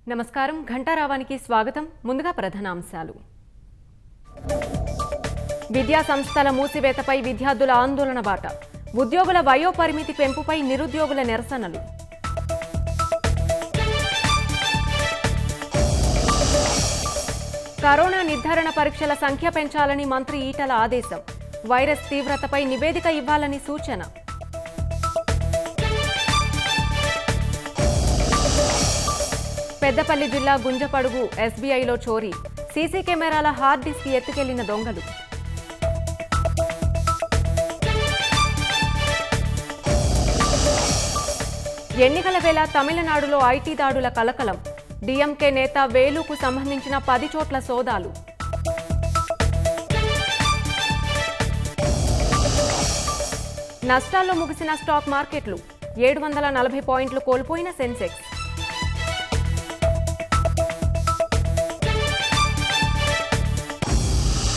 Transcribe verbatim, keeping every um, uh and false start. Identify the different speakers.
Speaker 1: నమస్కారం ఘంటారావానికి స్వాగతం. ముందుగా ప్రధానాంశాలు. విద్యా సంస్థల మూసివేతపై విద్యార్థుల ఆందోళన బాట. ఉద్యోగుల వయో పరిమితి పెంపుపై నిరుద్యోగుల నిరసనలు. కరోనా నిర్ధారణ పరీక్షల సంఖ్య పెంచాలని మంత్రి ఈటల ఆదేశం. వైరస్ తీవ్రతపై నివేదిక ఇవ్వాలని సూచన. పెద్దపల్లి జిల్లా గుంజపడుగు ఎస్బీఐలో చోరీ. సీసీ కెమెరాల హార్డ్ డిస్క్ ఎత్తుకెళ్లిన దొంగలు. ఎన్నికల వేళ తమిళనాడులో ఐటీ దాడుల కలకలం. డీఎంకే నేత వేలుకు సంబంధించిన పది చోట్ల సోదాలు. నష్టాల్లో ముగిసిన స్టాక్ మార్కెట్లు. ఏడు వందల నలభై పాయింట్లు కోల్పోయిన సెన్సెక్స్.